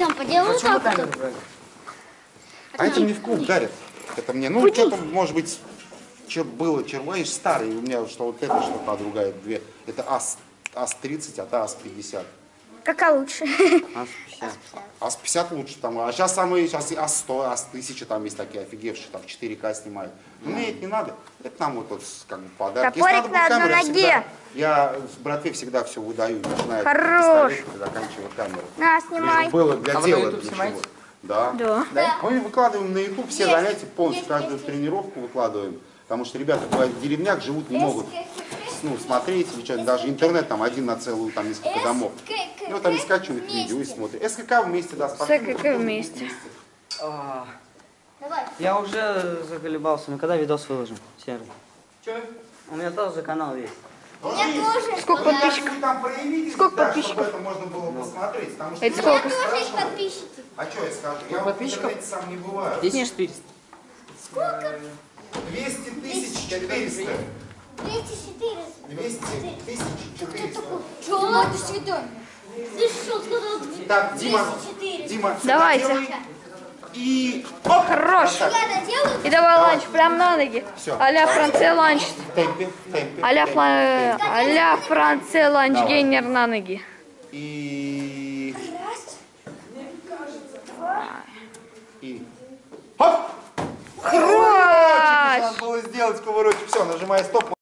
Поделаю так вот. А это мне в клуб дарят. Это мне, ну, что-то, может быть, было черваешь старый, у меня что вот это что-то другая, две. Это АС-30, а та АС-50. Какая лучше? АС-50. АС-50 лучше там, а сейчас самые, сейчас и АС-100, АС-1000 там есть такие офигевшие, там в 4К снимают. Но мне это не надо, это нам вот тут как бы подарок. Топорик на одной ноге. Я в братве всегда все выдаю, начиная от Хорош. пистолета, заканчивая камерой. На, снимай. Было для А вы на дела. YouTube для снимаете? чего. Да. Да. Мы выкладываем на YouTube все занятия полностью, каждую тренировку выкладываем. Потому что ребята в деревнях живут, не могут смотреть, или что, даже интернет там один на целую, там несколько домов. И вот они скачивают видео и смотрят. СКК вместе, да, спортивный. СКК вместе. Я уже заколебался, но когда видос выложим, Серый? Че? У меня тоже канал есть. Сколько подписчиков? Сколько подписчиков? Это можно было посмотреть. Потому что Это сколько? А что я скажу? Я подписчиков? в интернете сам не бываю. 10400. 200 тысяч 400. 200 тысяч 400. Чего ты святой? Ты что сказал? Так, Дима, Давайте. делай. И... Оп! Хорош. Я доделаю. И давай ланч прям на ноги. Всё. А-ля Франция ланч. В темпе, в темпе. А-ля Франция ланч гейнер на ноги. И... И... Хоп! Хорош. Надо было сделать кувырочек. Все, нажимай стоп.